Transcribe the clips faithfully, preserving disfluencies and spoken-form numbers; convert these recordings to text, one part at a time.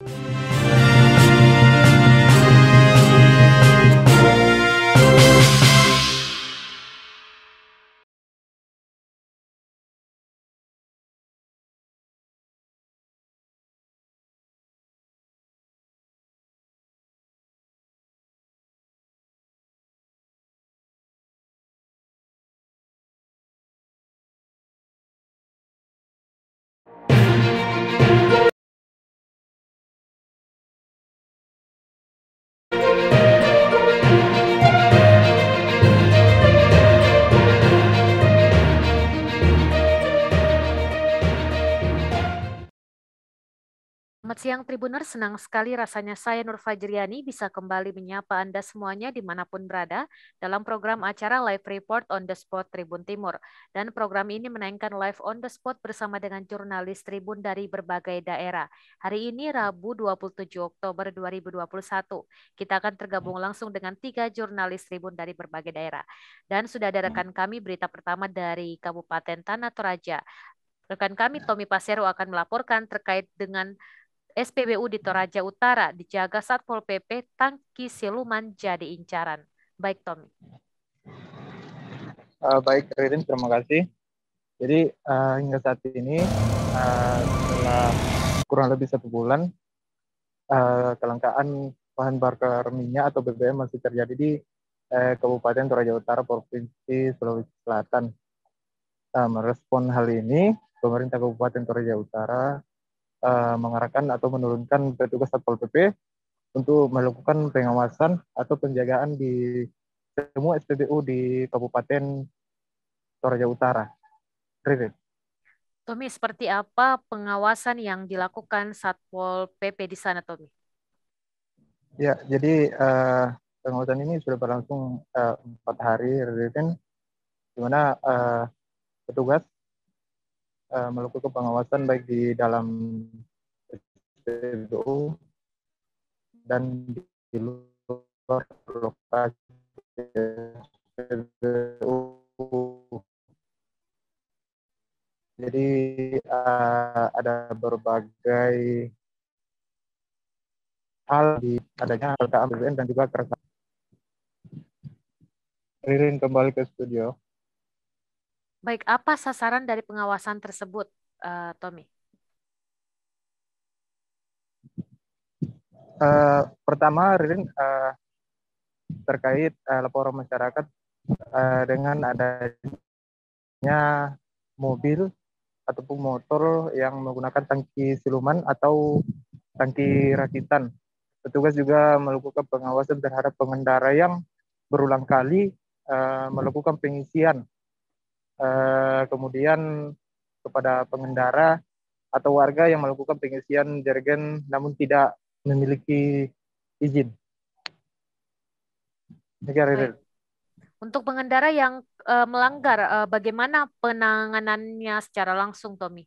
Selamat siang Tribuners, senang sekali rasanya saya Nur Fajriani bisa kembali menyapa Anda semuanya dimanapun berada dalam program acara Live Report on the Spot Tribun Timur. Dan program ini menayangkan live on the spot bersama dengan jurnalis Tribun dari berbagai daerah. Hari ini Rabu dua puluh tujuh Oktober dua ribu dua puluh satu. Kita akan tergabung langsung dengan tiga jurnalis Tribun dari berbagai daerah. Dan sudah ada rekan kami berita pertama dari Kabupaten Tanah Toraja. Rekan kami Tommy Pasero akan melaporkan terkait dengan S P B U di Toraja Utara dijaga Satpol P P, tangki siluman jadi incaran. Baik, Tommy. Uh, baik, Ririn, terima kasih. Jadi uh, hingga saat ini uh, setelah kurang lebih satu bulan, uh, kelangkaan bahan bakar minyak atau B B M masih terjadi di uh, Kabupaten Toraja Utara, Provinsi Sulawesi Selatan. Uh, merespon hal ini, pemerintah Kabupaten Toraja Utara uh, mengarahkan atau menurunkan petugas Satpol P P untuk melakukan pengawasan atau penjagaan di semua S P B U di Kabupaten Toraja Utara. Ririn. Tommy, seperti apa pengawasan yang dilakukan Satpol P P di sana, Tommy? Ya, jadi uh, pengawasan ini sudah berlangsung uh, empat hari, Ririn, di mana uh, petugas uh, melakukan pengawasan baik di dalam S P B U dan di luar lokasi S P B U. Jadi uh, ada berbagai hal di adanya kelangkaan B B M dan juga keresahan. Ririn kembali ke studio. Baik, apa sasaran dari pengawasan tersebut, uh, Tommy? Uh, pertama, Ririn, uh, terkait uh, laporan masyarakat uh, dengan adanya mobil ataupun motor yang menggunakan tangki siluman atau tangki rakitan. Petugas juga melakukan pengawasan terhadap pengendara yang berulang kali uh, melakukan pengisian. Uh, kemudian kepada pengendara atau warga yang melakukan pengisian jerigen namun tidak memiliki izin. Baik. Untuk pengendara yang uh, melanggar, uh, bagaimana penanganannya secara langsung, Tommy?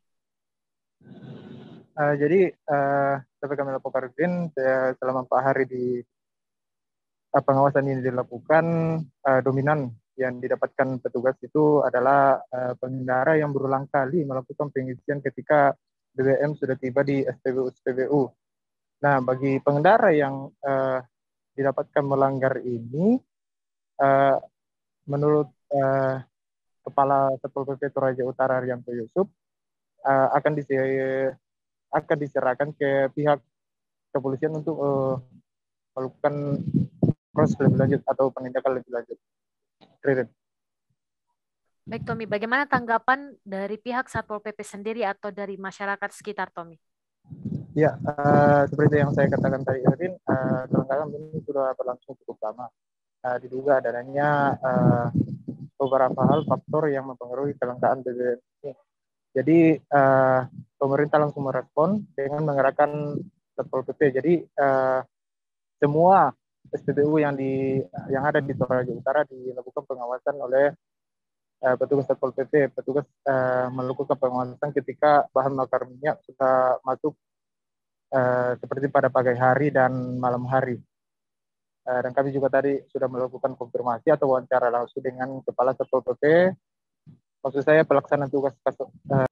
Uh, jadi uh, sampai kami laporkan uh, selama empat hari di uh, pengawasan ini dilakukan, uh, dominan yang didapatkan petugas itu adalah uh, pengendara yang berulang kali melakukan pengisian ketika B B M sudah tiba di S P B U S P B U. Nah, bagi pengendara yang uh, didapatkan melanggar ini, uh, menurut uh, Kepala Satpol P P Toraja Utara Rianto Yusuf, uh, akan dise- akan diserahkan ke pihak kepolisian untuk uh, melakukan proses lebih lanjut atau penindakan lebih lanjut. Ririn. Baik, Tommy, bagaimana tanggapan dari pihak Satpol P P sendiri atau dari masyarakat sekitar, Tommy? Ya, uh, seperti yang saya katakan tadi, Ririn, uh, kelangkaan ini sudah berlangsung cukup lama. Uh, diduga adanya uh, beberapa hal faktor yang mempengaruhi kelangkaan B B M ini. Jadi uh, pemerintah langsung merespon dengan mengerahkan Satpol P P. Jadi uh, semua S P B U yang di yang ada di Toraja Utara dilakukan pengawasan oleh uh, petugas Satpol P P. Petugas uh, melakukan pengawasan ketika bahan bakar minyak sudah masuk uh, seperti pada pagi hari dan malam hari. Uh, dan kami juga tadi sudah melakukan konfirmasi atau wawancara langsung dengan Kepala Satpol P P. Maksud saya pelaksanaan tugas uh,